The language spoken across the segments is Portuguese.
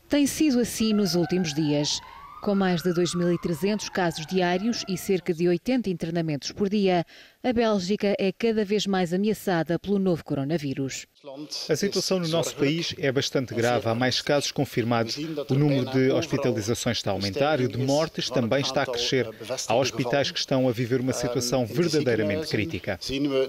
Tem sido assim nos últimos dias. Com mais de 2.300 casos diários e cerca de 80 internamentos por dia, a Bélgica é cada vez mais ameaçada pelo novo coronavírus. A situação no nosso país é bastante grave. Há mais casos confirmados. O número de hospitalizações está a aumentar e o de mortes também está a crescer. Há hospitais que estão a viver uma situação verdadeiramente crítica.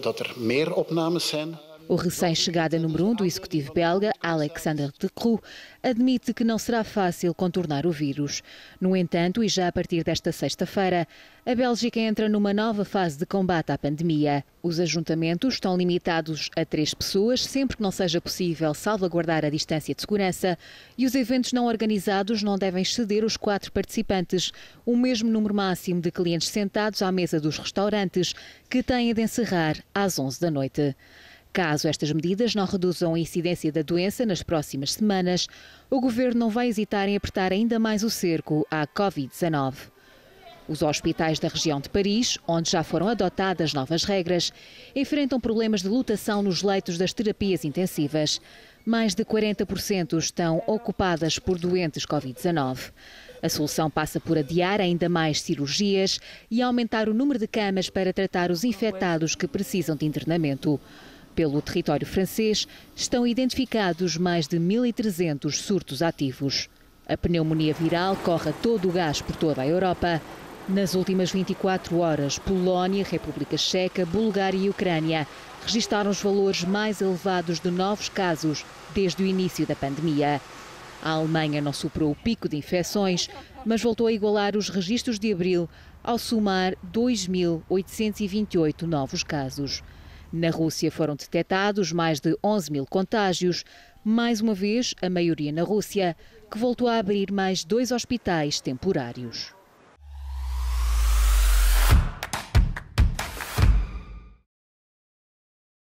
O recém-chegado número 1 do executivo belga, Alexander De Croo, admite que não será fácil contornar o vírus. No entanto, e já a partir desta sexta-feira, a Bélgica entra numa nova fase de combate à pandemia. Os ajuntamentos estão limitados a 3 pessoas, sempre que não seja possível salvaguardar a distância de segurança, e os eventos não organizados não devem exceder os 4 participantes, o mesmo número máximo de clientes sentados à mesa dos restaurantes, que têm de encerrar às 11 da noite. Caso estas medidas não reduzam a incidência da doença nas próximas semanas, o governo não vai hesitar em apertar ainda mais o cerco à Covid-19. Os hospitais da região de Paris, onde já foram adotadas novas regras, enfrentam problemas de lotação nos leitos das terapias intensivas. Mais de 40% estão ocupadas por doentes Covid-19. A solução passa por adiar ainda mais cirurgias e aumentar o número de camas para tratar os infectados que precisam de internamento. Pelo território francês, estão identificados mais de 1.300 surtos ativos. A pneumonia viral corre a todo o gás por toda a Europa. Nas últimas 24 horas, Polónia, República Checa, Bulgária e Ucrânia registaram os valores mais elevados de novos casos desde o início da pandemia. A Alemanha não superou o pico de infecções, mas voltou a igualar os registros de abril ao somar 2.828 novos casos. Na Rússia foram detectados mais de 11.000 contágios, mais uma vez a maioria na Rússia, que voltou a abrir mais 2 hospitais temporários.